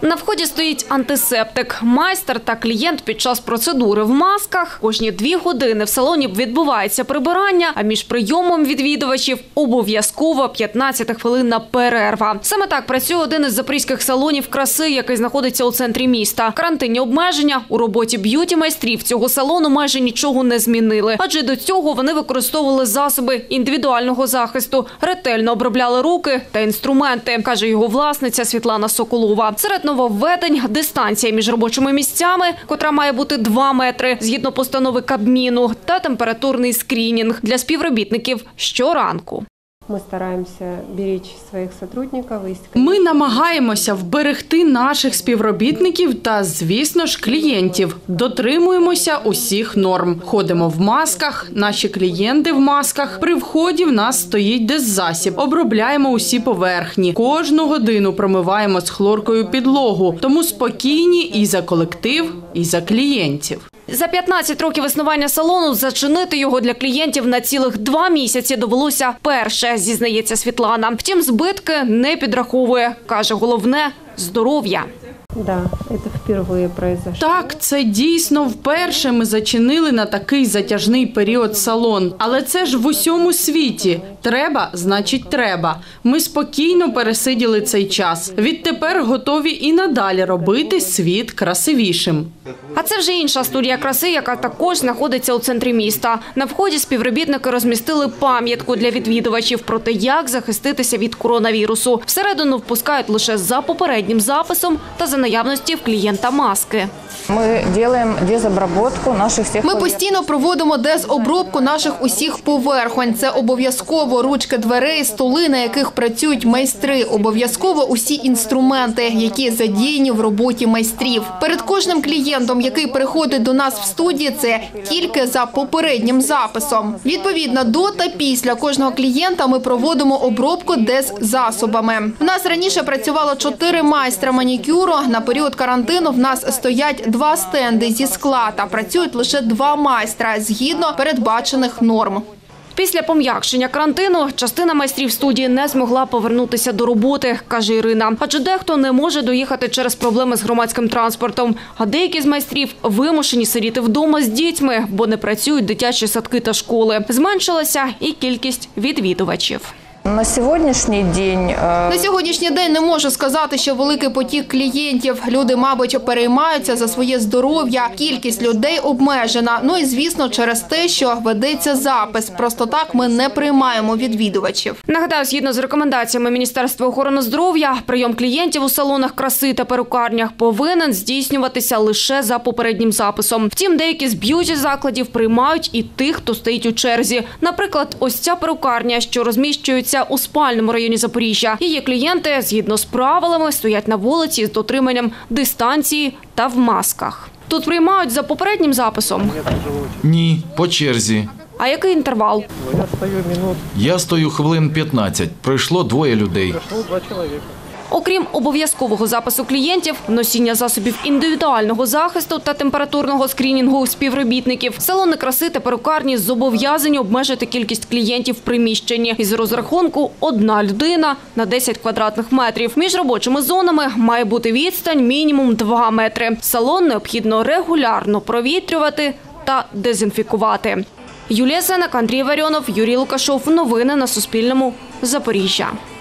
На вході стоїть антисептик. Майстер та клієнт під час процедури в масках. Кожні 2 години в салоні відбувається прибирання, а між прийомом відвідувачів обов'язково 15-хвилинна перерва. Саме так працює один із запорізьких салонів краси, який знаходиться у центрі міста. Карантинні обмеження у роботі б'юті-майстрів цього салону майже нічого не змінили. Адже до цього вони використовували засоби індивідуального захисту, ретельно обробляли руки та інструменти, каже його власниця Світлана Соколова. Серед нововведень – дистанція між робочими місцями, котра має бути 2 метри, згідно постанови Кабміну, та температурний скринінг для співробітників щоранку. Ми намагаємося вберегти наших співробітників та, звісно ж, клієнтів. Дотримуємося усіх норм. Ходимо в масках, наші клієнти в масках. При вході в нас стоїть деззасіб. Обробляємо усі поверхні. Кожну годину промиваємо з хлоркою підлогу. Тому спокійні і за колектив, і за клієнтів. За 15 років існування салону зачинити його для клієнтів на цілих 2 місяці довелося вперше, зізнається Світлана. Втім, збитки не підраховує. Каже, головне – здоров'я. Так, це дійсно вперше ми зачинили на такий затяжний період салон. Але це ж в усьому світі. Треба, значить треба. Ми спокійно пересиділи цей час. Відтепер готові і надалі робити світ красивішим. А це вже інша студія краси, яка також знаходиться у центрі міста. На вході співробітники розмістили пам'ятку для відвідувачів про те, як захиститися від коронавірусу. Всередину впускають лише за попереднім записом та за наявності в клієнта маски. Ми постійно проводимо дезобробку наших усіх поверхонь. Це обов'язково ручки дверей, столи, на яких працюють майстри. Обов'язково усі інструменти, які задіяні в роботі майстрів. Перед кожним клієнтом, який приходить до нас в студії, це тільки за попереднім записом. Відповідно, до та після кожного клієнта ми проводимо обробку деззасобами. В нас раніше працювало 4 майстра манікюру. На період карантину в нас стоять 2 стенди зі скла та працюють лише 2 майстра згідно передбачених норм. Після пом'якшення карантину частина майстрів студії не змогла повернутися до роботи, каже Ірина. Адже дехто не може доїхати через проблеми з громадським транспортом. А деякі з майстрів вимушені сидіти вдома з дітьми, бо не працюють дитячі садки та школи. Зменшилася і кількість відвідувачів. На сьогоднішній день не можу сказати, що великий потік клієнтів. Люди, мабуть, переймаються за своє здоров'я. Кількість людей обмежена. Ну і, звісно, через те, що ведеться запис. Просто так ми не приймаємо відвідувачів. Нагадаю, згідно з рекомендаціями Міністерства охорони здоров'я, прийом клієнтів у салонах краси та перукарнях повинен здійснюватися лише за попереднім записом. Втім, деякі з б'юті-закладів приймають і тих, хто стоїть у черзі. Наприклад, ось ця перукарня, що розміщується у спальному районі Запоріжжя. Її клієнти, згідно з правилами, стоять на вулиці з дотриманням дистанції та в масках. Тут приймають за попереднім записом? Ні, по черзі. А який інтервал? Я стою хвилин 15. Прийшло 2 людей. Окрім обов'язкового запису клієнтів, носіння засобів індивідуального захисту та температурного скринінгу співробітників, салони краси та перукарні зобов'язані обмежити кількість клієнтів в приміщенні із розрахунку 1 людина на 10 квадратних метрів. Між робочими зонами має бути відстань мінімум 2 метри. Салон необхідно регулярно провітрювати та дезінфікувати. Юлія Сенек, Андрій Варіонов, Юрій Лукашов. Новини на Суспільному. Запоріжжя.